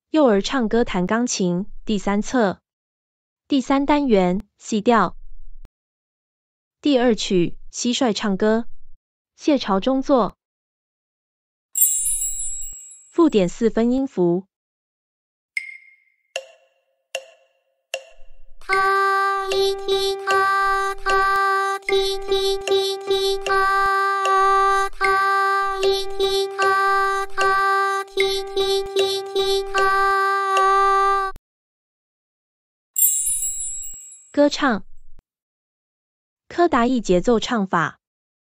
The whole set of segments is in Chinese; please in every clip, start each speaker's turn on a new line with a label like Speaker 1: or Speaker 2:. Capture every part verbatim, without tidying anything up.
Speaker 1: 幼儿唱歌弹钢琴第三册第三单元细调第二曲蟋蟀唱歌谢朝中作附点四分音符
Speaker 2: 他一踢他他踢踢踢踢他他一踢他他踢踢踢踢他
Speaker 1: 歌唱柯达意节奏唱法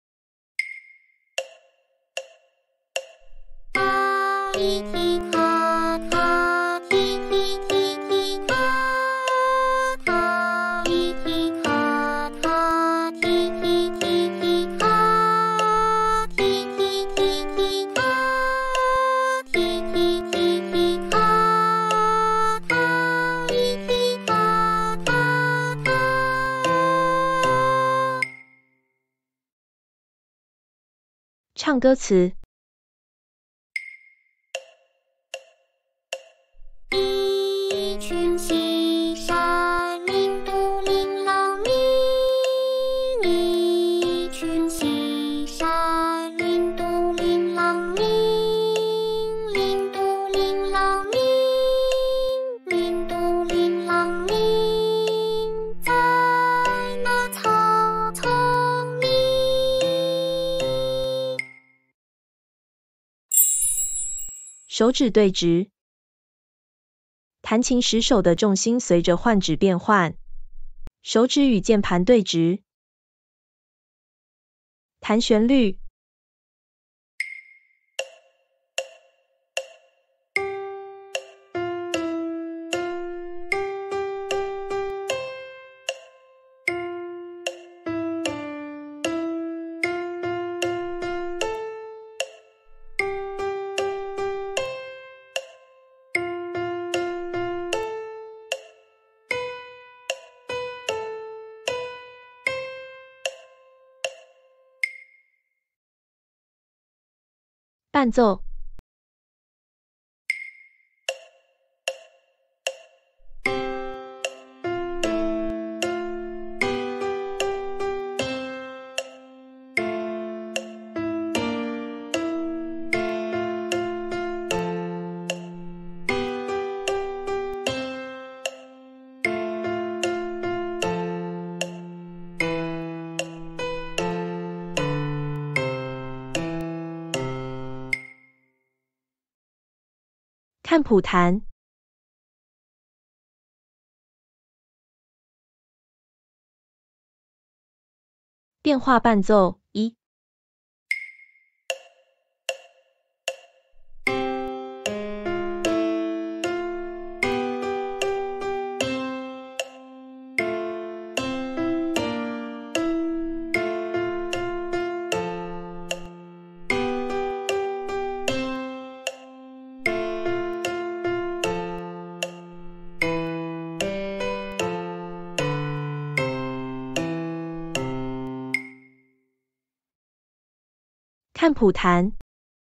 Speaker 2: 他一踢他他踢踢踢踢他他一踢他他踢踢踢踢他踢踢踢踢他踢踢踢踢他他一踢他他他
Speaker 1: 唱歌词
Speaker 2: 一群蟋蟀鸣不鸣朗鸣，一群蟋蟀鸣不鸣朗鸣，鸣不鸣朗鸣，鸣不鸣朗鸣，在那草丛里。
Speaker 1: 手指对直弹琴时手的重心随着换指变换，手指与键盘对直。弹旋律伴奏看谱弹变化伴奏一看谱弹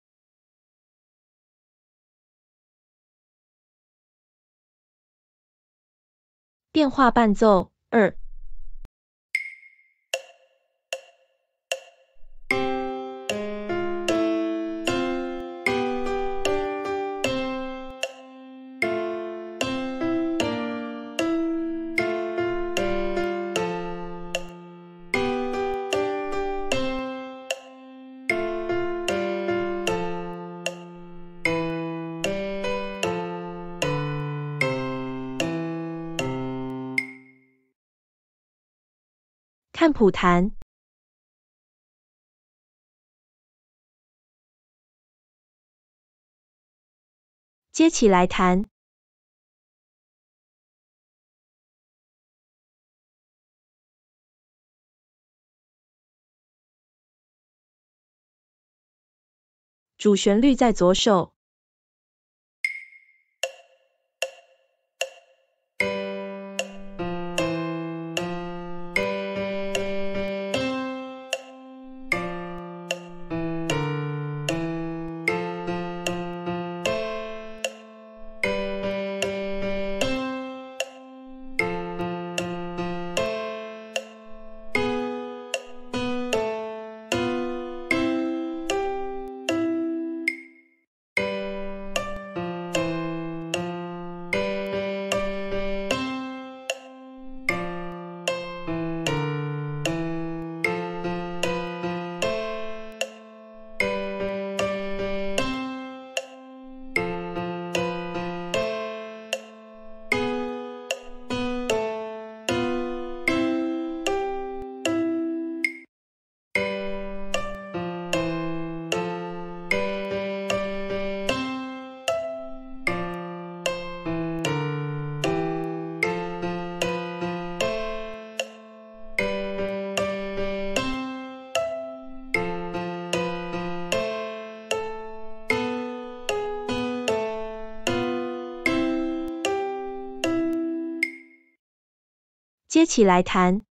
Speaker 1: 变化伴奏二看谱弹接起来弹主旋律在左手接起来弹。